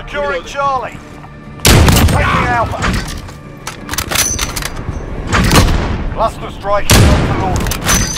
Securing Charlie. Taking Alpha. Cluster strike is on to launch.